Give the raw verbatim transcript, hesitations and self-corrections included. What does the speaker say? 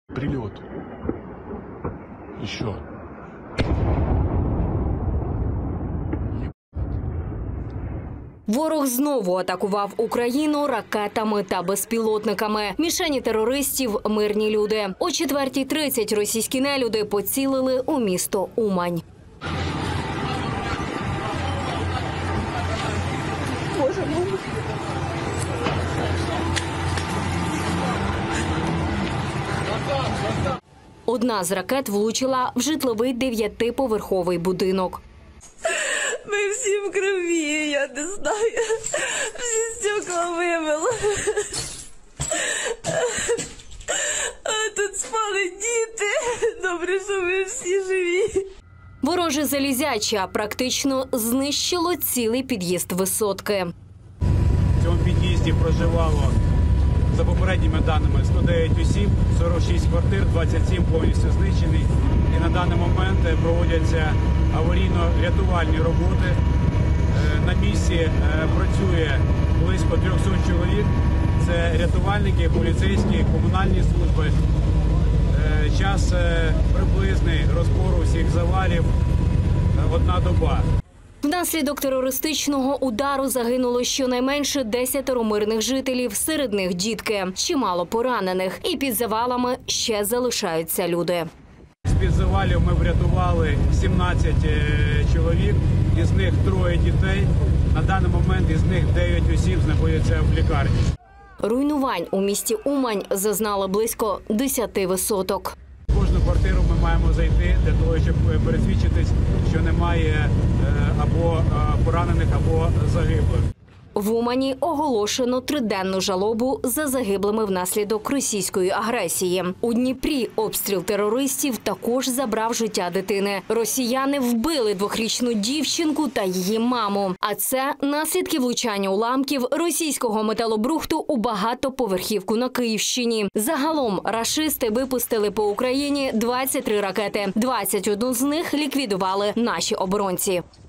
Прилет. Еще. Ворог знову атакував Україну ракетами та безпілотниками. Мішені терористів – мирні люди. О четвертій тридцять російські нелюди поцілили у місто Умань. Боже мой. Одна з ракет влучила в житловий дев'ятиповерховий будинок. Ми всі в крові, я не знаю. Всі стекла вимило. А тут спали діти. Добре, що ви всі живі. Вороже залізяча практично знищило цілий під'їзд висотки. В цьому під'їзді проживало, за попередніми даними, сто дев'ять осіб, сорок шість квартир, двадцять сім повністю знищені. І на даний момент проводяться аварійно-рятувальні роботи. На місці працює близько трьохсот чоловік. Це рятувальники, поліцейські, комунальні служби. Час приблизний розбору всіх завалів – одна доба. Внаслідок терористичного удару загинуло щонайменше десятеро мирних жителів, серед них дітки, чимало поранених. І під завалами ще залишаються люди. З-під завалів ми врятували сімнадцять чоловік, із них троє дітей. На даний момент із них дев'ять осіб знаходяться в лікарні. Руйнувань у місті Умань зазнали близько десяти висоток. В кожну квартиру ми маємо зайти для того, щоб пересвідчитись, що немає або поранених, або загиблих. В Умані оголошено триденну жалобу за загиблими внаслідок російської агресії. У Дніпрі обстріл терористів також забрав життя дитини. Росіяни вбили двохрічну дівчинку та її маму. А це наслідки влучання уламків російського металобрухту у багатоповерхівку на Київщині. Загалом рашисти випустили по Україні двадцять три ракети. двадцять одну з них ліквідували наші оборонці.